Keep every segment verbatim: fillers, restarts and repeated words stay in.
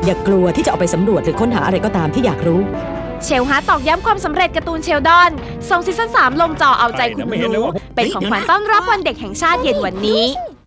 อย่ากลัวที่จะออกไปสำรวจหรือค้นหาอะไรก็ตามที่อยากรู้เชลฮาร์ตตอกย้ำความสำเร็จการ์ตูนเชลดอนส่งซีซั่นสามลงจอเอาใจคุณหนูเป็นของขวัญต้อนรับวันเด็กแห่งชาติเย็นวันนี้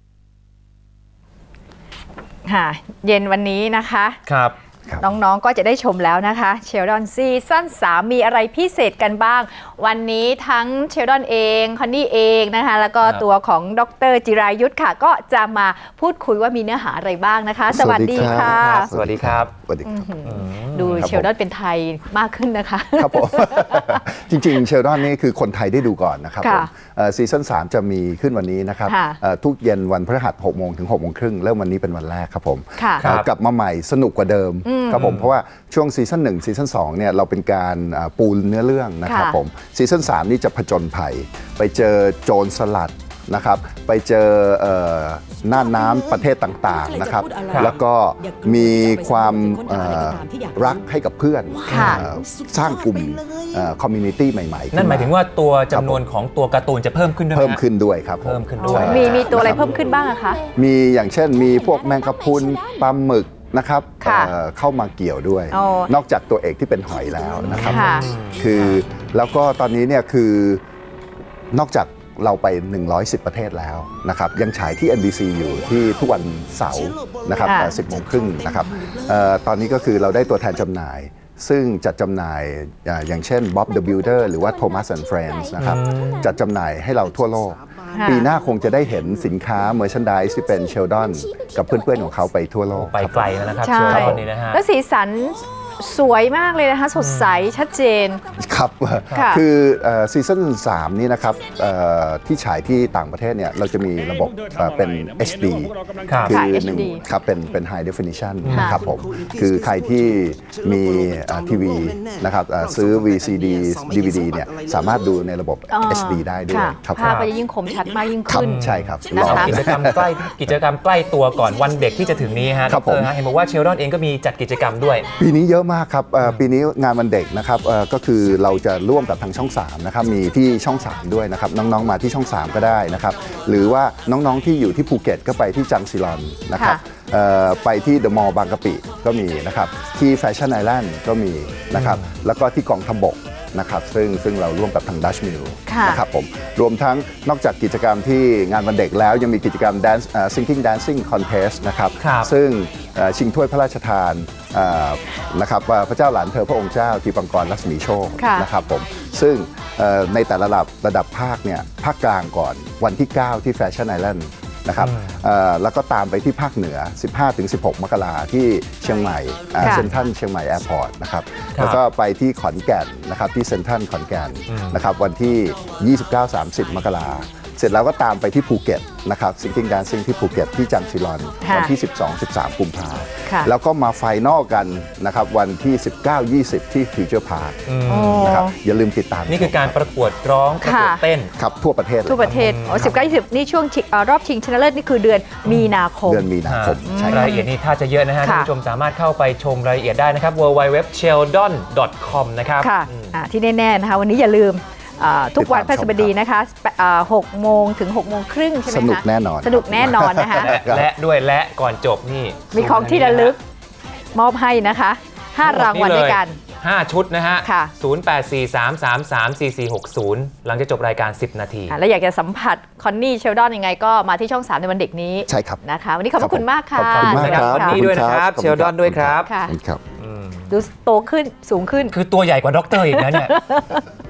ค่ะเย็นวันนี้นะคะครับน้องๆก็จะได้ชมแล้วนะคะเชลดอนซีซั่นสามมีอะไรพิเศษกันบ้างวันนี้ทั้งเชลดอนเองคอนนี่เองนะคะแล้วก็ตัวของดร.จิรายุทธค่ะก็จะมาพูดคุยว่ามีเนื้อหาอะไรบ้างนะคะสวัสดีค่ะสวัสดีครับสวัสดีครับดูเชลดอนเป็นไทยมากขึ้นนะคะครับผมจริงๆเชลดอนนี่คือคนไทยได้ดูก่อนนะครับผมซีซั่นสามจะมีขึ้นวันนี้นะครับทุกเย็นวันพฤหัสหกโมงถึงหกโมงครึ่งเริ่มวันนี้เป็นวันแรกครับผมกลับมาใหม่สนุกกว่าเดิมครับผมเพราะว่าช่วงซีซั่นหนึ่งซีซั่นสองเนี่ยเราเป็นการปูเนื้อเรื่องนะครับผมซีซั่นสามนี่จะผจญภัยไปเจอโจรสลัดนะครับไปเจอน่านน้ำประเทศต่างๆนะครับแล้วก็มีความรักให้กับเพื่อนสร้างกลุ่มคอมมูนิตี้ใหม่ๆนั่นหมายถึงว่าตัวจำนวนของตัวการ์ตูนจะเพิ่มขึ้นด้วยเพิ่มขึ้นด้วยครับเพิ่มขึ้นด้วยมีมีตัวอะไรเพิ่มขึ้นบ้างคะมีอย่างเช่นมีพวกแมงกะพรุนปลาหมึกนะครับเข้ามาเกี่ยวด้วยนอกจากตัวเอกที่เป็นหอยแล้วนะครับคือแล้วก็ตอนนี้เนี่ยคือนอกจากเราไปหนึ่งร้อยสิบประเทศแล้วนะครับยังฉายที่ เอ็น บี ซี อยู่ที่ทุกวันเสาร์นะครับสิบโมงครึ่งนะครับตอนนี้ก็คือเราได้ตัวแทนจำหน่ายซึ่งจัดจำหน่ายอย่างเช่น Bob the Builder หรือว่า Thomas and Friends นะครับจัดจำหน่ายให้เราทั่วโลกปีหน้าคงจะได้เห็นสินค้า merchandise ที่เป็นเชลดอนกับเพื่อนๆของเขาไปทั่วโลกไปไกลแล้วนะครับเชลดอนนี้นะฮะแล้วสีสันสวยมากเลยนะคะสดใสชัดเจนครับคือซีซั่นสามนี่นะครับที่ฉายที่ต่างประเทศเนี่ยเราจะมีระบบเป็น เอช ดี คือหนึ่งครับเป็นเป็น High Definition นะครับผมคือใครที่มีทีวีนะครับซื้อ วี ซี ดี ดี วี ดี เนี่ยสามารถดูในระบบ เอช ดี ได้ด้วยครับภาพก็จะยิ่งคมชัดมากยิ่งขึ้นใช่ครับกิจกรรมใกล้กิจกรรมใกล้ตัวก่อนวันเด็กที่จะถึงนี้ฮะดร.เห็นบอกว่าเชลดอนเองก็มีจัดกิจกรรมด้วยปีนี้เยอะมากครับปีนี้งานวันเด็กนะครับก็คือเราจะร่วมกับทางช่องสามนะครับมีที่ช่องสามด้วยนะครับน้องๆมาที่ช่องสามก็ได้นะครับหรือว่าน้องๆที่อยู่ที่ภูเก็ตก็ไปที่จังซิลอนนะครับไปที่เดอะมอลล์บางกะปิก็มีนะครับที่แฟชั่นไอแลนด์ก็มีนะครับแล้วก็ที่กองทัพบกนะครับซึ่งซึ่งเราร่วมกับทางดัชมิลนะครับผมรวมทั้งนอกจากกิจกรรมที่งานวันเด็กแล้วยังมีกิจกรรม Dance Singing Dancing Contest นะครับซึ่งชิงถ้วยพระราชทานนะครับพระเจ้าหลานเธอพระองค์เจ้าทีปังกรลักษมีโชคนะครับผมซึ่งในแต่ละระดับระดับภาคเนี่ยภาคกลางก่อนวันที่เก้าที่แฟชั่นไอแลนด์นะครับแล้วก็ตามไปที่ภาคเหนือ สิบห้าถึงสิบหก มกราที่เชียงใหม่เซ็นทรัลเชียงใหม่แอร์พอร์ตนะครับแล้วก็ไปที่ขอนแก่นนะครับที่เซ็นทรัลขอนแก่นนะครับวันที่ ยี่สิบเก้าถึงสามสิบ มกราเสร็จแล้วก็ตามไปที่ภูเก็ตนะครับซิงกิ้งแดนซิ่งที่ภูเก็ตที่จังซิลอนวันที่ สิบสองถึงสิบสาม กุมภาพันธ์แล้วก็มาไฟนอลกันนะครับวันที่ สิบเก้าถึงยี่สิบ ที่ฟิวเจอร์พาร์คนะครับอย่าลืมติดตามนี่คือการประกวดร้องประกวดเต้นครับทั่วประเทศทั่วประเทศอ๋อสิบเก้าถึงยี่สิบนี่ช่วงรอบชิงชนะเลิศนี่คือเดือนมีนาคมเดือนมีนาคมรายละเอียดนี่ถ้าจะเยอะนะฮะท่านผู้ชมสามารถเข้าไปชมรายละเอียดได้นะครับ ดับเบิลยู ดับเบิลยู ดับเบิลยู ดอท เชลดอน ดอท คอม นะครับค่ะที่แน่ๆนะคะวันนี้อย่าลืมทุกวันพฤหัสบดีนะคะหกโมงถึงหกโมงครึ่งใช่ไหมคะสนุกแน่นอนสนุกแน่นอนนะคะและด้วยและก่อนจบนี่มีของที่ระลึกมอบให้นะคะห้ารางวัลด้วยกันห้าชุดนะฮะศูนย์ แปด สี่ สาม สาม สาม สี่ สี่ หก ศูนย์หลังจากจบรายการสิบนาทีแล้วอยากจะสัมผัสคอนนี่เชลดอนยังไงก็มาที่ช่องสามในวันเด็กนี้ใช่ครับนะคะวันนี้ขอบคุณมากค่ะขอบคุณมากครับคอนนี่ด้วยนะครับเชลดอนด้วยครับครับดูโตขึ้นสูงขึ้นคือตัวใหญ่กว่าด็อกเตอร์อีกนะเนี่ย